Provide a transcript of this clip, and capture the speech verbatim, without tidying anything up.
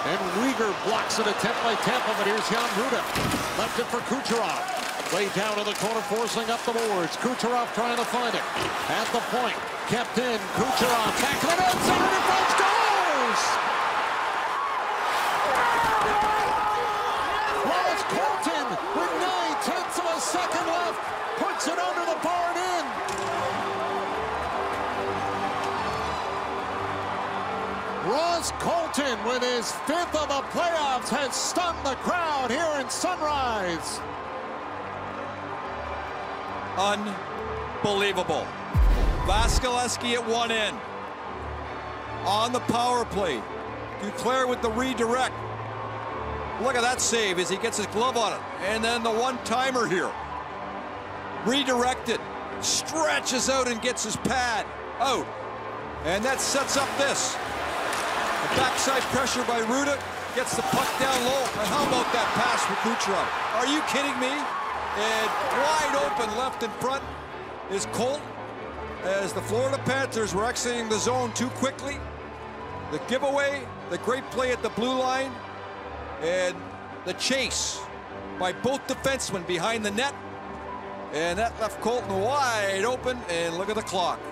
And Uyghur blocks an attempt by Tampa, but here's Jan Ruda. Left it for Kucherov. Way down to the corner, forcing up the boards. Kucherov trying to find it. At the point, kept in. Kucherov tackling it outside, and French goes! Ross Colton with nine tenths of a second left. Puts it under the bar and in. Ross Colton, with his fifth of the playoffs, has stunned the crowd here in Sunrise. Unbelievable. Vasilevsky at one end. On the power play. Duclair with the redirect. Look at that save as he gets his glove on it. And then the one-timer here. Redirected. Stretches out and gets his pad out. And that sets up this. A backside pressure by Ruda. Gets the puck down low. And how about that pass for Kucherov? Are you kidding me? And wide open left in front is Colton as the Florida Panthers were exiting the zone too quickly. The giveaway, the great play at the blue line, and the chase by both defensemen behind the net. And that left Colton wide open, and look at the clock.